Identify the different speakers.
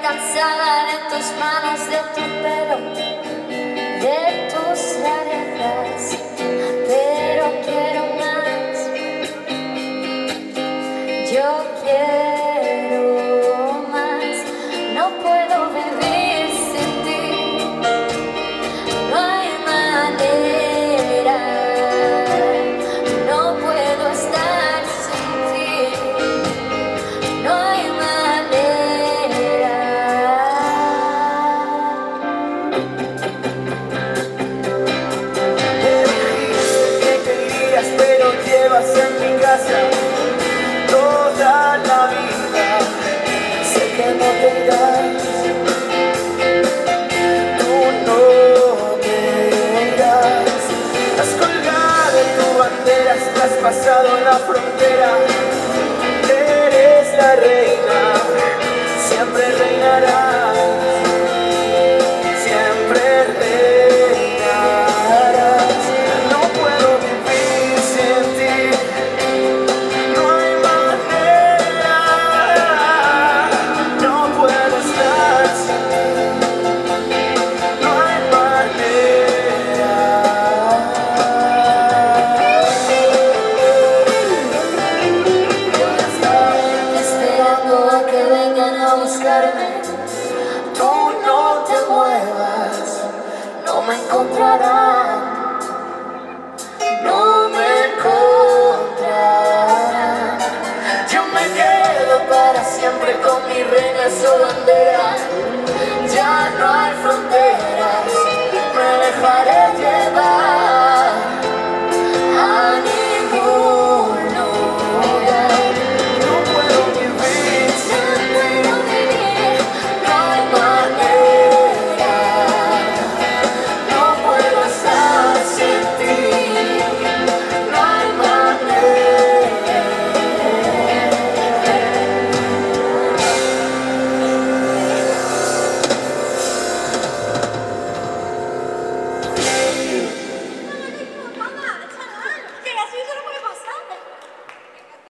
Speaker 1: cansada de tus manos, de tu pelo, de tus rarezas, pero quiero más. Yo quiero más. No puedo vivir sin ti. No hay manera. No puedo estar sin ti. No hay manera.
Speaker 2: Me dijiste que te irías, pero llevas en mi casa toda la vida. Sé que no te irás, tú no te irás. Has colgado tu bandera, has pasado la frontera. Eres la reina, siempre reinarás, siempre reinarás. No puedo vivir sin ti, no hay manera. No puedo estar sin ti, no hay manera.
Speaker 1: Esperando a que vengan a buscarme.
Speaker 2: Tú no te muevas,
Speaker 1: No me encontrarán.
Speaker 2: no me encontrarán.
Speaker 1: Yo me quedo para siempre con mi reina, su bandera. Ya no hay fronteras. Me dejaré